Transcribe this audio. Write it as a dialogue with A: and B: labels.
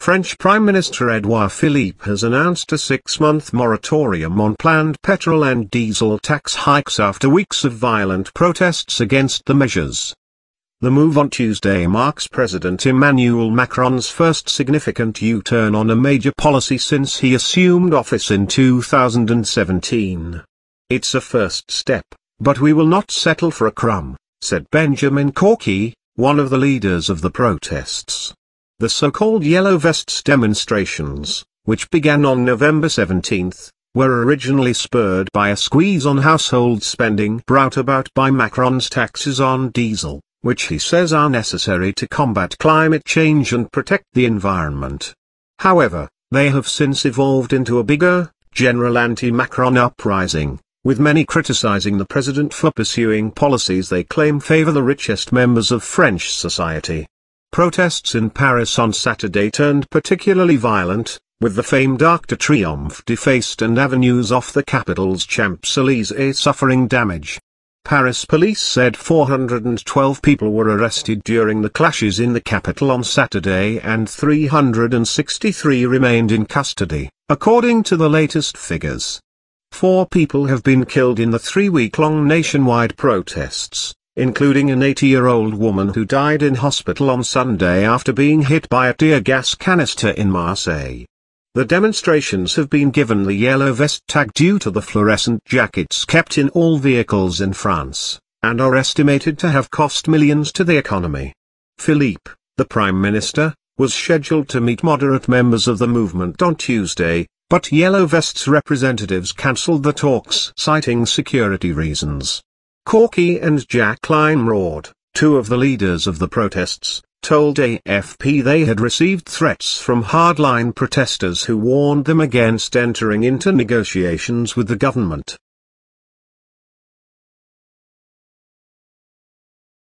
A: French Prime Minister Edouard Philippe has announced a 6-month moratorium on planned petrol and diesel tax hikes after weeks of violent protests against the measures. The move on Tuesday marks President Emmanuel Macron's first significant U-turn on a major policy since he assumed office in 2017. "It's a first step, but we will not settle for a crumb," said Benjamin Corky, one of the leaders of the protests. The so-called Yellow Vests demonstrations, which began on November 17, were originally spurred by a squeeze on household spending brought about by Macron's taxes on diesel, which he says are necessary to combat climate change and protect the environment. However, they have since evolved into a bigger, general anti-Macron uprising, with many criticizing the president for pursuing policies they claim favor the richest members of French society. Protests in Paris on Saturday turned particularly violent, with the famed Arc de Triomphe defaced and avenues off the capital's Champs-Élysées suffering damage. Paris police said 412 people were arrested during the clashes in the capital on Saturday and 363 remained in custody, according to the latest figures. 4 people have been killed in the 3-week-long nationwide protests, including an 80-year-old woman who died in hospital on Sunday after being hit by a tear gas canister in Marseille. The demonstrations have been given the yellow vest tag due to the fluorescent jackets kept in all vehicles in France, and are estimated to have cost millions to the economy. Philippe, the Prime Minister, was scheduled to meet moderate members of the movement on Tuesday, but Yellow Vests representatives cancelled the talks citing security reasons. Corky and Jacqueline Raud, 2 of the leaders of the protests, told AFP they had received threats from hardline protesters who warned them against entering into negotiations with the government.